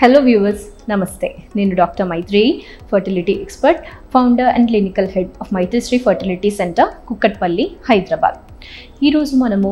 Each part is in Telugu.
Hello viewers, Namaste. Nenu Dr. Maitri, fertility expert, founder and clinical head of Maitri Fertility Center, Kukatpalli, Hyderabad. ఈ రోజు మనము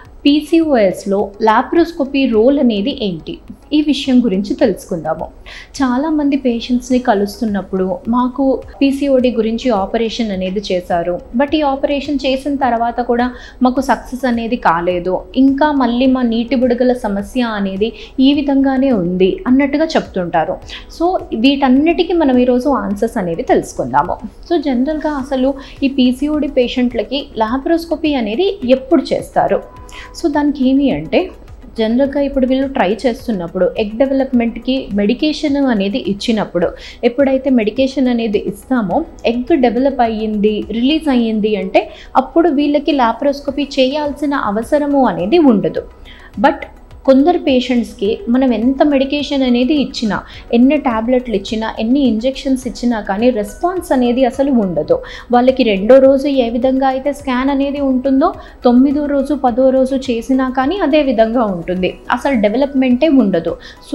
PCOSలో లాప్రోస్కోపీ రోల్ అనేది ఏంటి ఈ విషయం గురించి తెలుసుకుందాము. చాలామంది పేషెంట్స్ని కలుస్తున్నప్పుడు మాకు PCOD గురించి ఆపరేషన్ అనేది చేశారు, బట్ ఈ ఆపరేషన్ చేసిన తర్వాత కూడా మాకు సక్సెస్ అనేది కాలేదు, ఇంకా మళ్ళీ మా నీటి బుడగల సమస్య అనేది ఈ విధంగానే ఉంది అన్నట్టుగా చెప్తుంటారు. సో వీటన్నిటికీ మనం ఈరోజు ఆన్సర్స్ అనేవి తెలుసుకుందాము. సో జనరల్గా అసలు ఈ PCOD పేషెంట్లకి లాప్రోస్కోపీ అనేది ఎప్పుడు చేస్తారు? సో దానికి ఏమి అంటే జనరల్గా ఇప్పుడు వీళ్ళు ట్రై చేస్తున్నప్పుడు ఎగ్ డెవలప్మెంట్కి మెడికేషన్ అనేది ఇచ్చినప్పుడు, ఎప్పుడైతే మెడికేషన్ అనేది ఇస్తామో ఎగ్ డెవలప్ అయ్యింది, రిలీజ్ అయ్యింది అంటే అప్పుడు వీళ్ళకి లాప్రోస్కోపీ చేయాల్సిన అవసరము అనేది ఉండదు. బట్ కొందరు పేషెంట్స్కి మనం ఎంత మెడికేషన్ అనేది ఇచ్చినా, ఎన్ని ట్యాబ్లెట్లు ఇచ్చినా, ఎన్ని ఇంజెక్షన్స్ ఇచ్చినా కానీ రెస్పాన్స్ అనేది అసలు ఉండదు. వాళ్ళకి రెండో రోజు ఏ విధంగా అయితే స్కాన్ అనేది ఉంటుందో 9వ రోజు 10వ రోజు చేసినా కానీ అదే విధంగా ఉంటుంది, అసలు డెవలప్మెంటే ఉండదు. So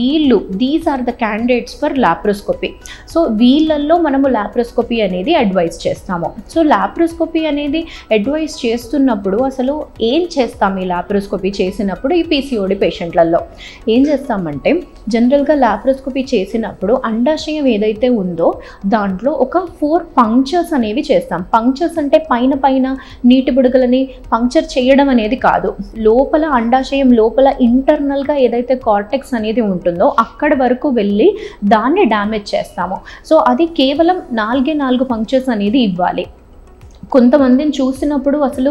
these are the candidates for laparoscopy. So వీళ్ళల్లో మనము లాప్రోస్కోపీ అనేది అడ్వైస్ చేస్తాము. సో లాప్రోస్కోపీ అనేది అడ్వైస్ చేస్తున్నప్పుడు అసలు ఏం చేస్తాం? ఈ లాప్రోస్కోపీ చేసినప్పుడు ఈ PCOD పేషెంట్లలో ఏం చేస్తామంటే, జనరల్గా లాప్రోస్కోపీ చేసినప్పుడు అండాశయం ఏదైతే ఉందో దాంట్లో ఒక 4 పంక్చర్స్ అనేవి చేస్తాం. పంక్చర్స్ అంటే పైన నీటి బుడగలని పంక్చర్ చేయడం అనేది కాదు, లోపల అండాశయం లోపల ఇంటర్నల్గా ఏదైతే కార్టెక్స్ అనేది ఉంటుందో అక్కడి వరకు వెళ్ళి దాన్ని డ్యామేజ్ చేస్తాము. సో అది కేవలం 4 పంక్చర్స్ అనేది ఇవ్వాలి. కొంతమందిని చూసినప్పుడు అసలు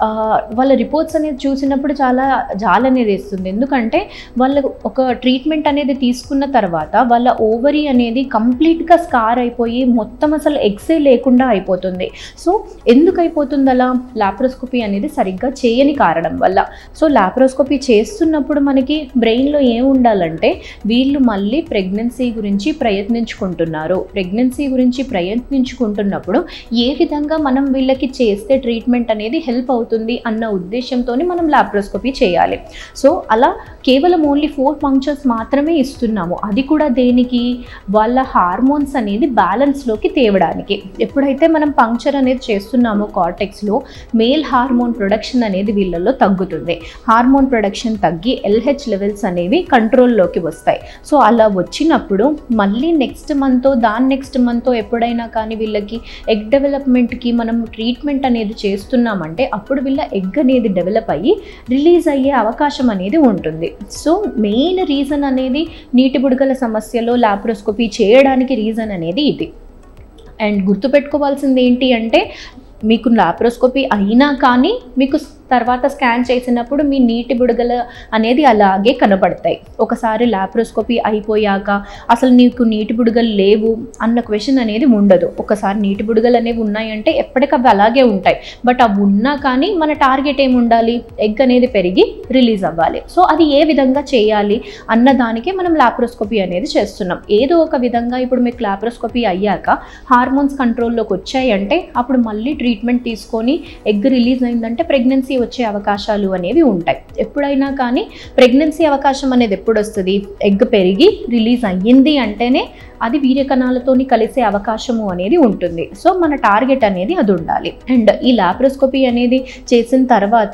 వాళ్ళ రిపోర్ట్స్ అనేది చూసినప్పుడు చాలా జాలి అనేది వేస్తుంది. ఎందుకంటే వాళ్ళు ఒక ట్రీట్మెంట్ అనేది తీసుకున్న తర్వాత వాళ్ళ ఓవరీ అనేది కంప్లీట్గా స్కార్ అయిపోయి మొత్తం అసలు ఎగ్సే లేకుండా అయిపోతుంది. సో ఎందుకు అయిపోతుంది అలా? లాప్రోస్కోపీ అనేది సరిగ్గా చేయని కారణం వల్ల. సో లాప్రోస్కోపీ చేస్తున్నప్పుడు మనకి బ్రెయిన్లో ఏం ఉండాలంటే, వీళ్ళు మళ్ళీ ప్రెగ్నెన్సీ గురించి ప్రయత్నించుకుంటున్నప్పుడు ఏ విధంగా మనం వీళ్ళకి చేస్తే ట్రీట్మెంట్ అనేది హెల్ప్ అవుతుంది అన్న ఉద్దేశంతో మనం లాప్రోస్కోపీ చేయాలి. సో అలా కేవలం ఓన్లీ 4 పంక్చర్స్ మాత్రమే ఇస్తున్నాము. అది కూడా దేనికి? వాళ్ళ హార్మోన్స్ అనేది బ్యాలెన్స్లోకి తేవడానికి. ఎప్పుడైతే మనం పంక్చర్ అనేది చేస్తున్నామో కార్టెక్స్లో, మేల్ హార్మోన్ ప్రొడక్షన్ అనేది వీళ్ళల్లో తగ్గుతుంది. హార్మోన్ ప్రొడక్షన్ తగ్గి LH లెవెల్స్ అనేవి కంట్రోల్లోకి వస్తాయి. సో అలా వచ్చినప్పుడు మళ్ళీ నెక్స్ట్ మంత్ ఎప్పుడైనా కానీ వీళ్ళకి ఎగ్ డెవలప్మెంట్కి మనం ట్రీట్మెంట్ అనేది చేస్తున్నామంటే అప్పుడు వీళ్ళ ఎగ్ అనేది డెవలప్ అయ్యి రిలీజ్ అయ్యే అవకాశం అనేది ఉంటుంది. సో మెయిన్ రీజన్ అనేది నీటి బుడగల సమస్యలో లాప్రోస్కోపీ చేయడానికి రీజన్ అనేది ఇది. అండ్ గుర్తుపెట్టుకోవాల్సింది ఏంటి అంటే, మీకు లాప్రోస్కోపీ అయినా కానీ మీకు తర్వాత స్కాన్ చేసినప్పుడు మీ నీటి బుడగలు అనేది అలాగే కనబడతాయి. ఒకసారి లాప్రోస్కోపీ అయిపోయాక అసలు నీకు నీటి బుడగలు లేవు అన్న క్వశ్చన్ అనేది ఉండదు. ఒకసారి నీటి బుడగలు అనేవి ఉన్నాయంటే ఎప్పటికవి అలాగే ఉంటాయి. బట్ అవి ఉన్నా కానీ మన టార్గెట్ ఏమి ఉండాలి? ఎగ్ అనేది పెరిగి రిలీజ్ అవ్వాలి. సో అది ఏ విధంగా చేయాలి అన్న దానికి మనం లాప్రోస్కోపీ అనేది చేస్తున్నాం. ఏదో ఒక విధంగా ఇప్పుడు మీకు లాప్రోస్కోపీ అయ్యాక హార్మోన్స్ కంట్రోల్లోకి వచ్చాయంటే అప్పుడు మళ్ళీ ట్రీట్మెంట్ తీసుకొని ఎగ్ రిలీజ్ అయిందంటే ప్రెగ్నెన్సీ వచ్చే అవకాశాలు అనేవి ఉంటాయి. ఎప్పుడైనా కానీ ప్రెగ్నెన్సీ అవకాశం అనేది ఎప్పుడు వస్తుంది? ఎగ్ పెరిగి రిలీజ్ అయ్యింది అంటేనే అది వీర్యకణాలతోని కలిసే అవకాశము అనేది ఉంటుంది. సో మన టార్గెట్ అనేది అది ఉండాలి. అండ్ ఈ లాప్రోస్కోపీ అనేది చేసిన తర్వాత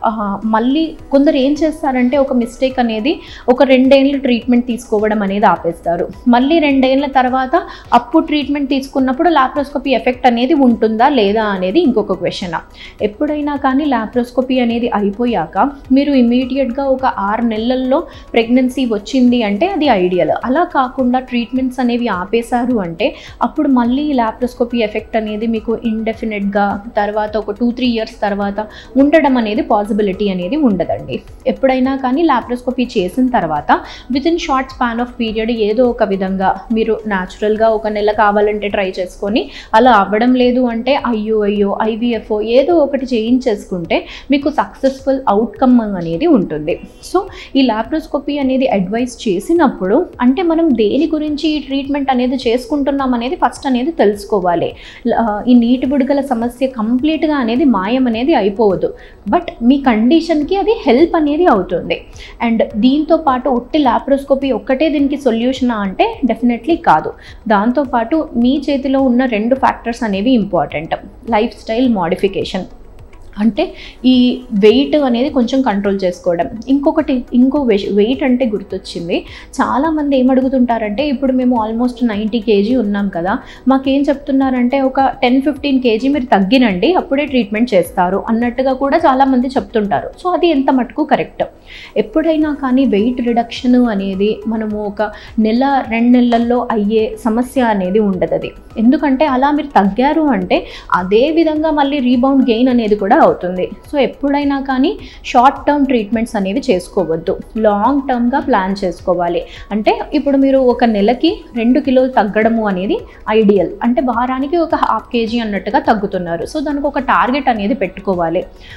మళ్ళీ కొందరు ఏం చేస్తారంటే, ఒక మిస్టేక్ అనేది ఒక 2 ఏళ్ళు ట్రీట్మెంట్ తీసుకోవడం అనేది ఆపేస్తారు. మళ్ళీ 2 ఏళ్ళ తర్వాత అప్పుడు ట్రీట్మెంట్ తీసుకున్నప్పుడు లాప్రోస్కోపీ ఎఫెక్ట్ అనేది ఉంటుందా లేదా అనేది ఇంకొక క్వశ్చన్. ఎప్పుడైనా కానీ లాప్రోస్కోపీ అనేది అయిపోయాక మీరు ఇమీడియట్గా ఒక 6 నెలల్లో ప్రెగ్నెన్సీ వచ్చింది అంటే అది ఐడియల్. అలా కాకుండా ట్రీట్మెంట్స్ అనేవి ఆపేశారు అంటే అప్పుడు మళ్ళీ లాప్రోస్కోపీ ఎఫెక్ట్ అనేది మీకు ఇండెఫినెట్గా తర్వాత ఒక 2-3 ఇయర్స్ తర్వాత ఉండడం అనేది పాసిబిలిటీ అనేది ఉండదండి. ఎప్పుడైనా కానీ లాప్రోస్కోపీ చేసిన తర్వాత within short span of period ఏదో ఒక విధంగా మీరు న్యాచురల్గా 1 నెల కావాలంటే ట్రై చేసుకొని, అలా అవ్వడం లేదు అంటే అయ్యో IVF ఏదో ఒకటి చేయించేసుకుంటే మీకు సక్సెస్ఫుల్ అవుట్కమ్ అనేది ఉంటుంది. సో ఈ లాప్రోస్కోపీ అనేది అడ్వైస్ చేసినప్పుడు అంటే మనం దేని గురించి ఈ ట్రీట్మెంట్ అనేది చేసుకుంటున్నాం అనేది ఫస్ట్ అనేది తెలుసుకోవాలి. ఈ నీటి బుడగల సమస్య కంప్లీట్గా అనేది మాయం అనేది అయిపోవద్దు. బట్ మీకు కండిషన్కి అది హెల్ప్ అనేది అవుతుంది. అండ్ దీంతో పాటు ఒట్టి లాప్రోస్కోపీ ఒక్కటే దీనికి సొల్యూషనా అంటే డెఫినెట్లీ కాదు. దాంతోపాటు మీ చేతిలో ఉన్న 2 ఫ్యాక్టర్స్ అనేవి ఇంపార్టెంట్. లైఫ్ స్టైల్ మోడిఫికేషన్ అంటే ఈ వెయిట్ అనేది కొంచెం కంట్రోల్ చేసుకోవడం. ఇంకో వెయిట్ అంటే గుర్తొచ్చింది, చాలామంది ఏమడుగుతుంటారంటే ఇప్పుడు మేము ఆల్మోస్ట్ 90 kg ఉన్నాం కదా, మాకేం చెప్తున్నారంటే ఒక 10-15 kg మీరు తగ్గినండి అప్పుడే ట్రీట్మెంట్ చేస్తారు అన్నట్టుగా కూడా చాలామంది చెప్తుంటారు. సో అది ఎంత మటుకు కరెక్ట్? ఎప్పుడైనా కానీ వెయిట్ రిడక్షన్ అనేది మనము ఒక నెల 2 నెలల్లో అయ్యే సమస్య అనేది ఉండదు అది. ఎందుకంటే అలా మీరు తగ్గారు అంటే అదే విధంగా మళ్ళీ రీబౌండ్ గెయిన్ అనేది కూడా అవుతుంది. సో ఎప్పుడైనా కానీ షార్ట్ టర్మ్ ట్రీట్మెంట్స్ అనేవి చేసుకోవద్దు, లాంగ్ టర్మ్గా ప్లాన్ చేసుకోవాలి. అంటే ఇప్పుడు మీరు ఒక నెలకి 2 కిలోలు తగ్గడము అనేది ఐడియల్, అంటే వారానికి ఒక 1/2 kg అన్నట్టుగా తగ్గుతున్నారు. సో దానికి ఒక టార్గెట్ అనేది పెట్టుకోవాలి.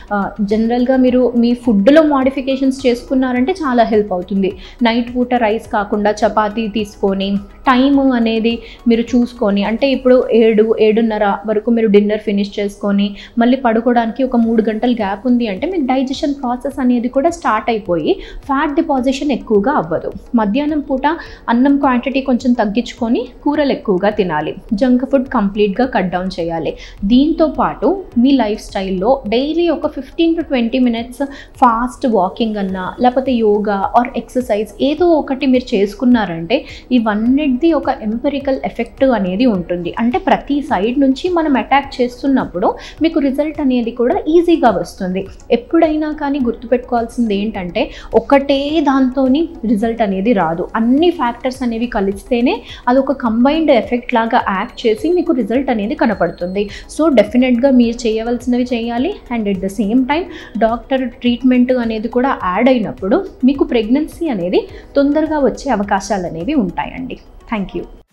జనరల్గా మీరు మీ ఫుడ్లో మోడిఫికేషన్స్ చేసుకున్నారంటే చాలా హెల్ప్ అవుతుంది. నైట్ పూట రైస్ కాకుండా చపాతీ తీసుకొని టైం అనేది మీరు చూసుకొని, అంటే ఇప్పుడు 7-7:30 వరకు మీరు డిన్నర్ ఫినిష్ చేసుకొని మళ్ళీ పడుకోవడానికి ఒక 3 గంటల గ్యాప్ ఉంది అంటే మీకు డైజెషన్ ప్రాసెస్ అనేది కూడా స్టార్ట్ అయిపోయి ఫ్యాట్ డిపాజిషన్ ఎక్కువగా అవ్వదు. మధ్యాహ్నం పూట అన్నం క్వాంటిటీ కొంచెం తగ్గించుకొని కూరలు ఎక్కువగా తినాలి. జంక్ ఫుడ్ కంప్లీట్గా కట్ డౌన్ చేయాలి. దీంతో పాటు మీ లైఫ్ స్టైల్లో డైలీ ఒక 15-20 minutes ఫాస్ట్ వాకింగ్ అన్నా లేకపోతే యోగా ఆర్ ఎక్సర్సైజ్ ఏదో ఒకటి మీరు చేసుకున్నారంటే ఇవన్నిటిది ఒక ఎంపెరికల్ ఎఫెక్ట్ అనేది ఉంటుంది. అంటే ప్రతి సైడ్ నుంచి మనం అటాక్ చేస్తున్నప్పుడు మీకు రిజల్ట్ అనేది కూడా ఈజీగా వస్తుంది. ఎప్పుడైనా కానీ గుర్తుపెట్టుకోవాల్సింది ఏంటంటే ఒకటే దాంతోని రిజల్ట్ అనేది రాదు. అన్ని ఫ్యాక్టర్స్ అనేవి కలిస్తేనే అదొక కంబైన్డ్ ఎఫెక్ట్ లాగా యాక్ట్ చేసి మీకు రిజల్ట్ అనేది కనపడుతుంది. సో డెఫినెట్గా మీరు చేయవలసినవి చేయాలి. And at the same time doctor treatment అనేది కూడా యాడ్ అయినప్పుడు మీకు ప్రెగ్నెన్సీ అనేది తొందరగా వచ్చే అవకాశాలు అనేవి ఉంటాయండి. Thank you.